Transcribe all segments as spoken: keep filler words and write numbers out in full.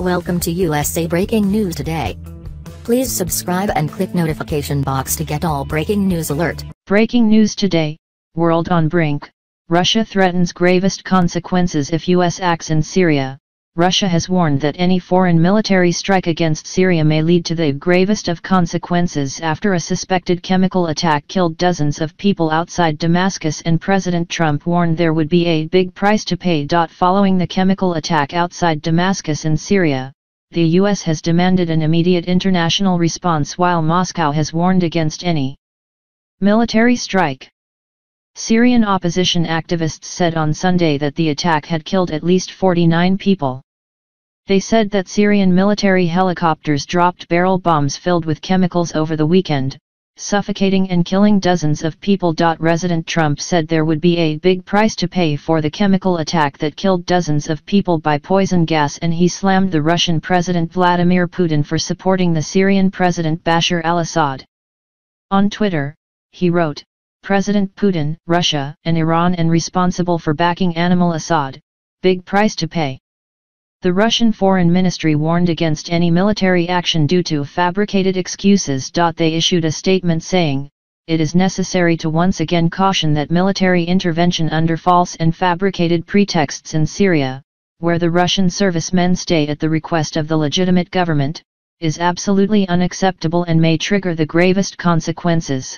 Welcome to U S A Breaking News Today. Please subscribe and click notification box to get all breaking news alert. Breaking news today, world on brink. Russia threatens gravest consequences if U S acts in Syria. Russia has warned that any foreign military strike against Syria may lead to the gravest of consequences after a suspected chemical attack killed dozens of people outside Damascus, and President Trump warned there would be a big price to pay. Following the chemical attack outside Damascus in Syria, the U S has demanded an immediate international response, while Moscow has warned against any military strike. Syrian opposition activists said on Sunday that the attack had killed at least forty-nine people. They said that Syrian military helicopters dropped barrel bombs filled with chemicals over the weekend, suffocating and killing dozens of people. President Trump said there would be a big price to pay for the chemical attack that killed dozens of people by poison gas, and he slammed the Russian President Vladimir Putin for supporting the Syrian President Bashar al-Assad. On Twitter, he wrote, "President Putin, Russia, and Iran, and responsible for backing Animal Assad, big price to pay." The Russian Foreign Ministry warned against any military action due to fabricated excuses. They issued a statement saying, "It is necessary to once again caution that military intervention under false and fabricated pretexts in Syria, where the Russian servicemen stay at the request of the legitimate government, is absolutely unacceptable and may trigger the gravest consequences."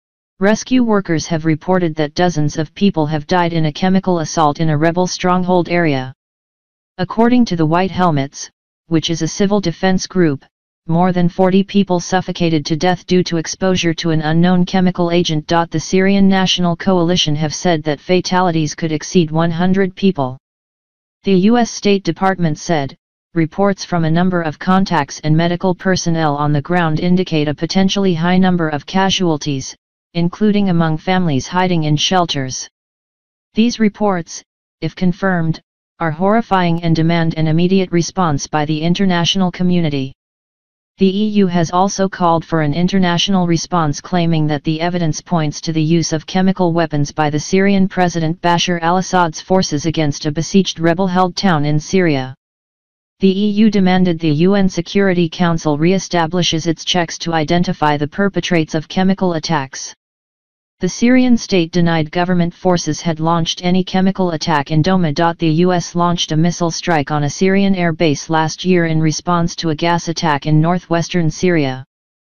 Rescue workers have reported that dozens of people have died in a chemical assault in a rebel stronghold area. According to the White Helmets, which is a civil defense group, more than forty people suffocated to death due to exposure to an unknown chemical agent. The Syrian National Coalition have said that fatalities could exceed one hundred people. The U S State Department said, reports from a number of contacts and medical personnel on the ground indicate a potentially high number of casualties, including among families hiding in shelters. These reports, if confirmed, are horrifying and demand an immediate response by the international community. The E U has also called for an international response, claiming that the evidence points to the use of chemical weapons by the Syrian President Bashar al-Assad's forces against a besieged rebel-held town in Syria. The E U demanded the U N Security Council re-establishes its checks to identify the perpetrators of chemical attacks. The Syrian state denied government forces had launched any chemical attack in Douma. The U S launched a missile strike on a Syrian air base last year in response to a gas attack in northwestern Syria.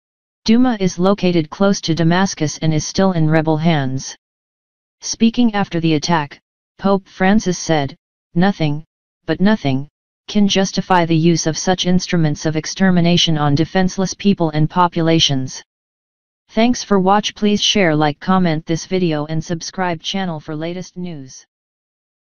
Douma is located close to Damascus and is still in rebel hands. Speaking after the attack, Pope Francis said, "Nothing, but nothing, can justify the use of such instruments of extermination on defenseless people and populations." Thanks for watch. Please share, like, comment this video and subscribe channel for latest news.